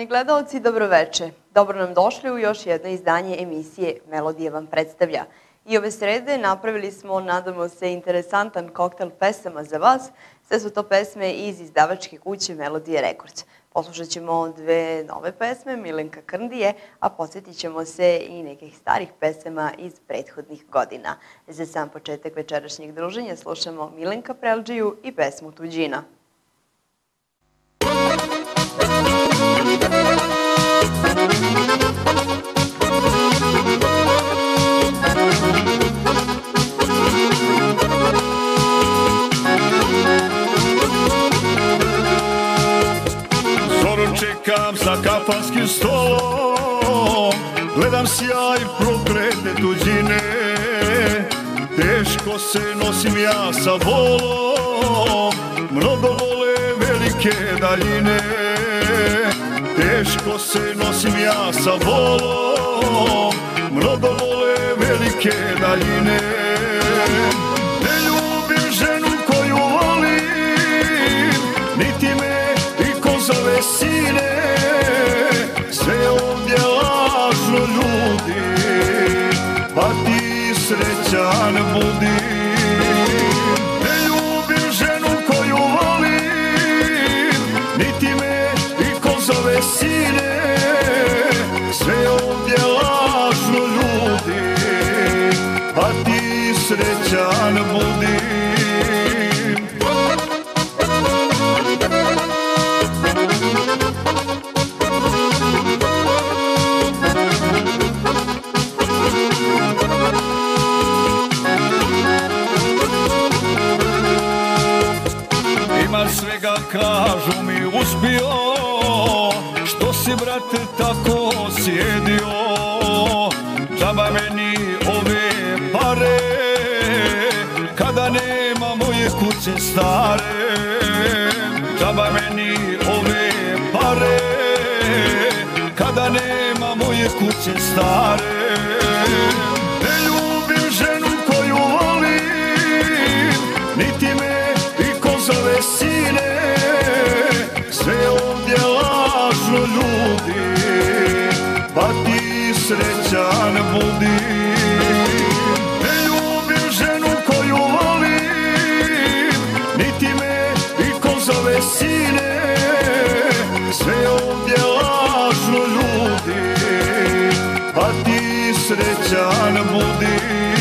Dragani gledaoci, dobroveče. Dobro nam došli u još jedno izdanje emisije Melodija vam predstavlja. I ove srede napravili smo, nadamo se, interesantan koktel pesama za vas. Sve su to pesme iz izdavačke kuće Melodije Records. Poslušat ćemo dve nove pesme Milenka Krndije, a podsjetit ćemo se i nekih starih pesama iz prethodnih godina. Za sam početak večerašnjeg druženja slušamo Milenka Prelđiju i pesmu Tuđina. Zoru čekam za kafanskim stolom, gledam sjaj proklete tuđine. Teško se nosim ja sa volom, mnogo vole velike daljine. Teško se nosim ja sa volom, mnogo vole velike daljine. Ne ljubim ženu koju volim, niti me iko zove sine. Sve ovdje lažno ljudi, pa ti srećan budi. Ne ljubim ženu koju volim, niti me iko zove sine. Sve ovdje lažno ljudi, pa ti srećan budi. Svega kažu mi uspio, što si brate tako sjedio. Džaba meni ove pare, kada nema moje kuće stare. Džaba meni ove pare, kada nema moje kuće stare. Ne ljubim ženu koju volim, niti me iko zove sine. Sve ovdje lažno ljudi, pa ti srećan budi. Ne ljubim ženu koju volim, niti me iko zove sine. Sve ovdje lažno ljudi, pa ti srećan budi.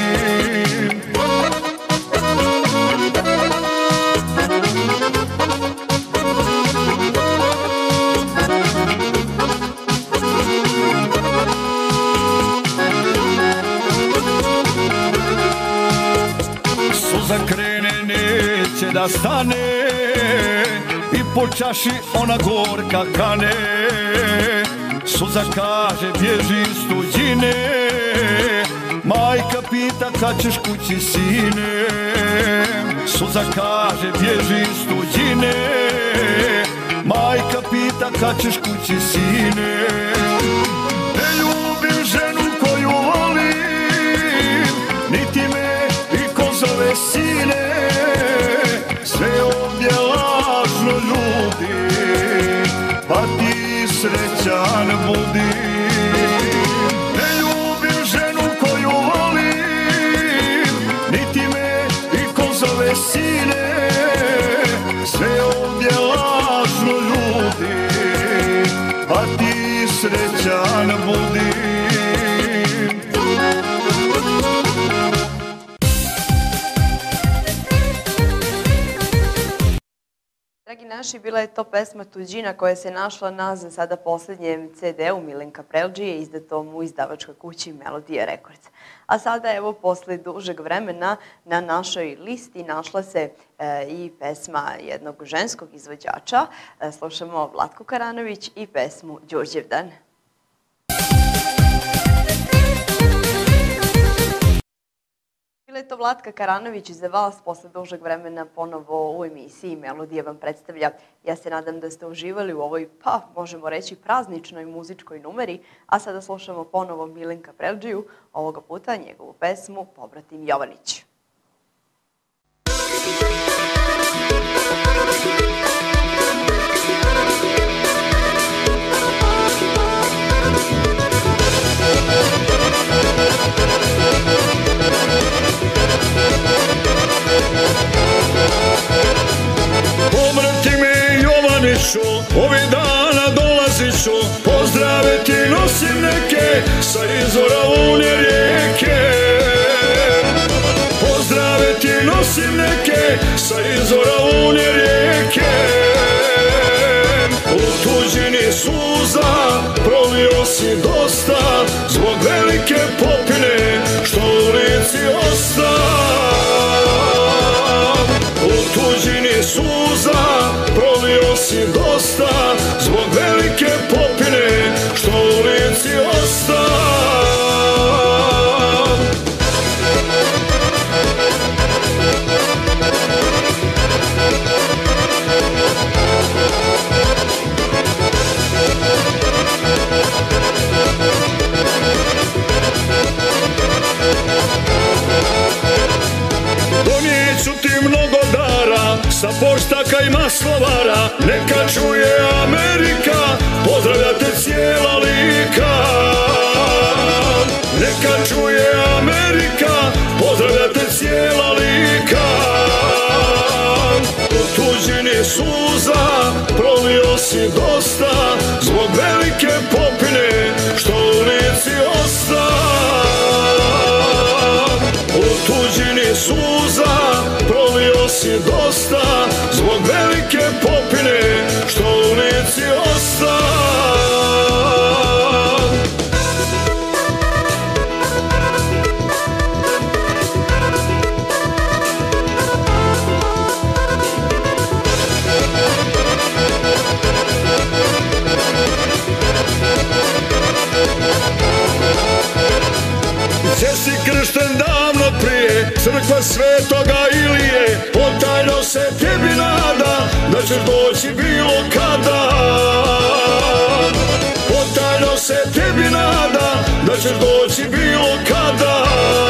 Zakrene neće da stane i po čaši ona gorka kane. Suza kaže bježi iz tuđine, majka pita kad ćeš kući sine. Suza kaže bježi iz tuđine, majka pita kad ćeš kući sine. Ne ljubim ženu koju volim, niti me iko zove sine. Sve ovdje lažno ljudi, pa ti srećan budi. Ne ljubim ženu koju volim, niti me iko zove sine. Sve ovdje lažno ljudi, pa ti srećan budi. Dragi naši, bila je to pesma Tuđina koja se našla na za sada posljednjem CD-u Milenka Prelđije, izdatom u izdavačkoj kući Melodije Records. A sada, evo, posle dužeg vremena na našoj listi našla se i pesma jednog ženskog izvođača. Slušamo Vlatku Karanović i pesmu Đurđevdan. Bila je to Vlatka Karanović za vas posle dužeg vremena ponovo u emisiji Melodija vam predstavlja. Ja se nadam da ste uživali u ovoj, pa možemo reći, prazničnoj muzičkoj numeri, a sada slušamo ponovo Milenka Prelđiju, ovoga puta njegovu pesmu Pobratim Jovanić. ću, ovih dana dolazit ću, pozdrave ti nosim neke sa izvora Une rijeke. Pozdrave ti nosim neke sa izvora Une rijeke. U tuđini suza prolio si dosta, zbog velike popine što u lici osta. U tuđini suza prolio si dosta, zbog velike popine što u lici osta. Donijeću ti mnogo dara sa poštaka i maslovara, neka čuje Amerika, pozdravlja te cijela Lika. Neka čuje Amerika, pozdravlja te cijela Lika. U tuđini suza prolio si dosta, zbog velike popine što u lici osta. U tuđini suza prolio si dosta, zbog velike popine što u lici osta. Gdje si kršten davno prije, crkva Svetoga Ilije, potajno se tebi nada da ćeš doći bilo kada. Potajno se tebi nada da ćeš doći bilo kada.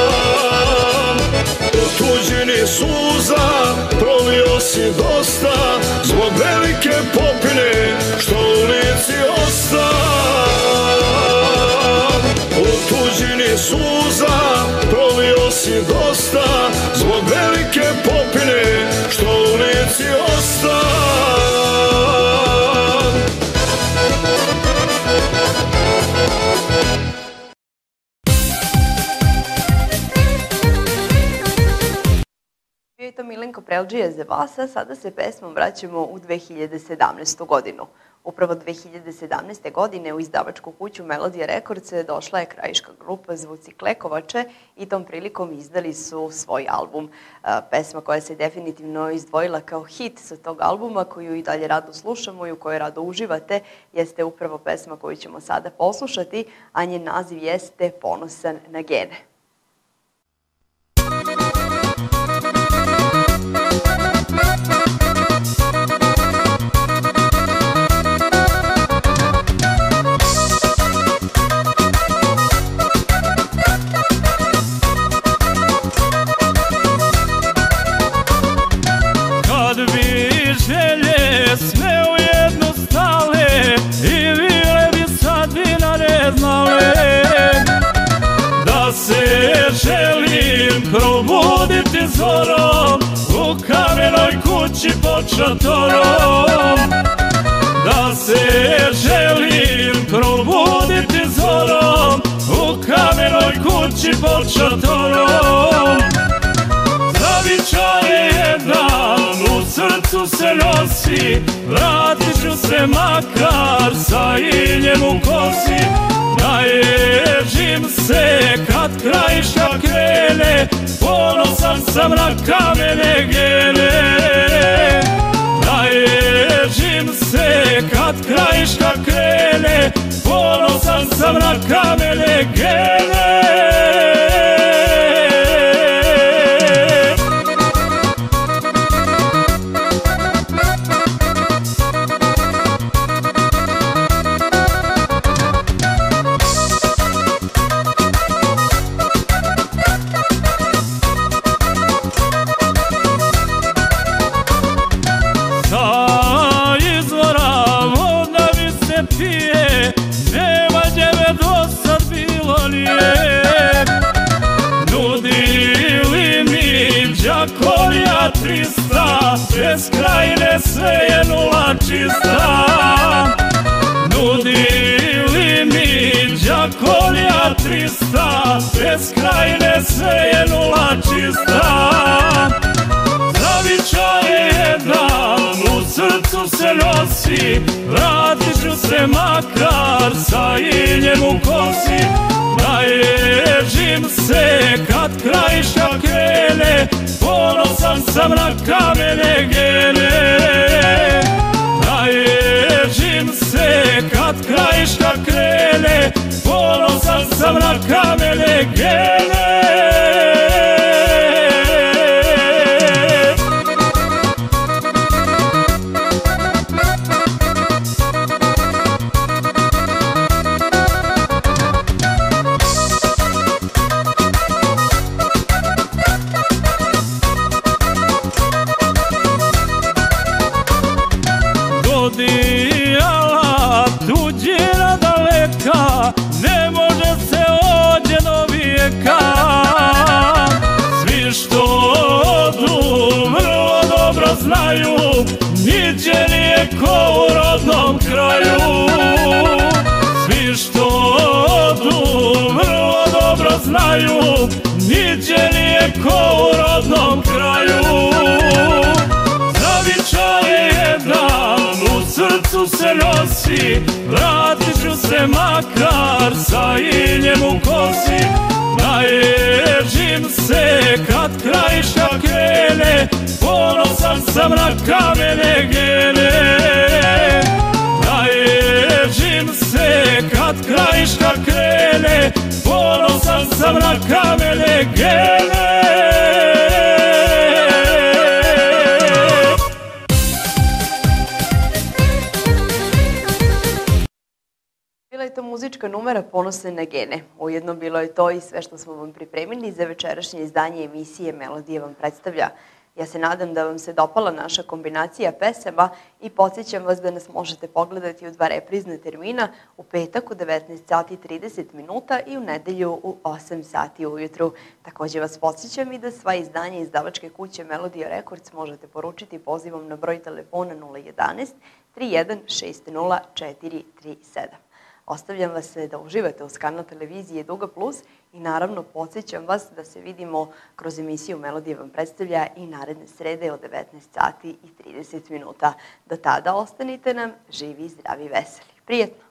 U tuđini suza prolio si dosta, zbog velike popine što u lici osta. U tuđini suza prolio si dosta, zbog velike popine što u lici osta. Bio je to Milenko Prelđija za vas, a sada se pesmom vraćamo u 2017. godinu. Upravo 2017. godine u izdavačku kuću Melodija Records došla je krajiška grupa Zvuci Klekovače i tom prilikom izdali su svoj album. Pesma koja se definitivno izdvojila kao hit sa tog albuma, koju i dalje rado slušamo i u kojoj rado uživate, jeste upravo pesma koju ćemo sada poslušati, a njen naziv jeste Ponosan na gene. Probuditi zorom u kamenoj kući pod šatorom. Da se želim probuditi zorom u kamenoj kući pod šatorom. Zavičaj jedan u srcu se nosi, vratit ću se makar sa iljem u kosi. Naježim se kad krajiška krene, ponosan sam na kamene gene. Naježim se kad krajiška krene, ponosan sam na kamene gene. Sa izvora voda mi se pije, čista, bez krajine sve je nula čista. Nudi li mi đakolja 300, bez krajine sve je nula čista. Zavičaj je jedan, u srcu se nosi, vratit ću se makar sa injem u kosi. Naježim se kad krajiška krene, ponosan sam na kamene gene. Naježim se kad krajiška krene, ponosan sam na kamene gene. Odijala tuđina daleka, ne može se ođe do vijeka. Svi što odu vrlo dobro znaju, niđe nije ko u rodnom kraju. Svi što odu vrlo dobro znaju, niđe nije ko u rodnom kraju. Zavičaj je jedan, u srcu se nosi, vratit ću se makar sa injem u kosi. Naježim se kad krajiška krene, ponosan sam na kamene gene. Naježim se kad krajiška krene, ponosan sam na kamene gene. Bila je to muzička numera Ponosne na gene. Ujedno bilo je to i sve što smo vam pripremili za večerašnje izdanje emisije Melodija vam predstavlja. Ja se nadam da vam se dopala naša kombinacija pesama i podsjećam vas da nas možete pogledati u 2 reprizne termina, u petak u 19:30 i u nedelju u 8 sati ujutru. Također vas podsjećam i da sva izdanja izdavačke kuće Melodija Records možete poručiti pozivom na broj telefona 011 3160 437. Ostavljam vas da uživate uz kanal televizije Duga Plus i naravno podsjećam vas da se vidimo kroz emisiju Melodija vam predstavlja i naredne srede od 19:30. Do tada ostanite nam živi, zdravi, veseli. Prijetno!